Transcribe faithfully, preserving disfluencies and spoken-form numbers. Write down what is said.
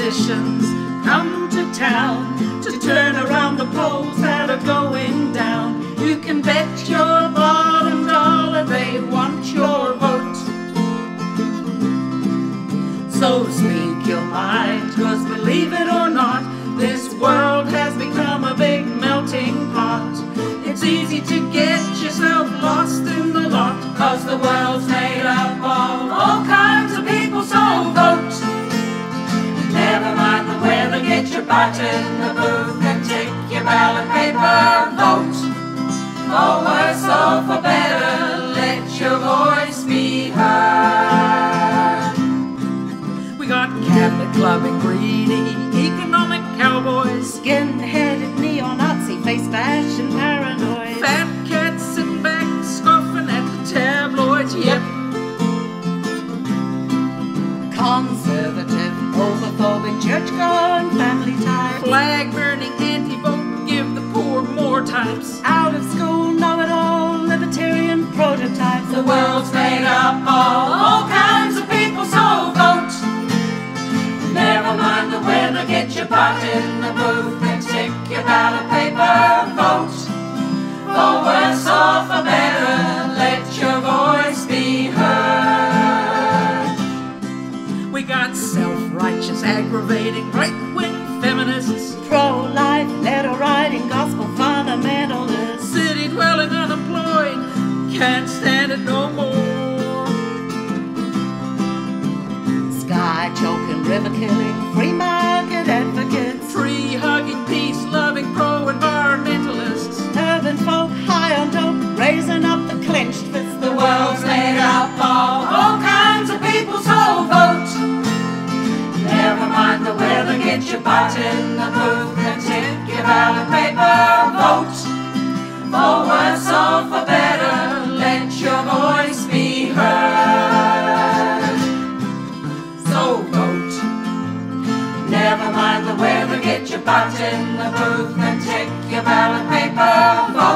politicians come to town to turn around the polls that are going down. You can bet your bottom dollar they want your vote. So speak your mind, 'cause believe it or not, this world has become a big melting pot. It's easy to get yourself lost in the lot, 'cause the world's made up of all kinds of people, so vote. Never mind the weather, get your butt in the booth and take your ballot paper, vote. For worse or for better, let your voice be heard. We got Catholic clubbing greedy, economic cowboys, skin-headed neo-Nazi, face fashion paranoid, fat cats sitting back scoffing at the tabloids, yep. Conservative, homophobic, church-going, family types, flag-burning, anti-vote, give the poor more types, out of school, know-it-all, libertarian prototypes. The world's made up of all kinds of people, so vote. Never mind the weather, get your butt in the booth and take your ballot paper, vote. For worse or for better, let your voice be heard. We got self-righteous, aggravating, right-wing feminists, pro-life, letter-writing, gospel fundamentalists, city-dwelling, unemployed, can't stand it no more. Sky-choking, river-killing, free-market advocates, tree-hugging, peace-loving, pro-environmentalists, urban folk high on dope, raising up the clenched fists. The world's made up of all kinds of people, so vote. Never mind the weather, get your butt in the booth and take your ballot paper, vote. For worse or for better, let your voice be heard. So vote. Never mind the weather, get your butt in the booth and take your ballot paper, vote.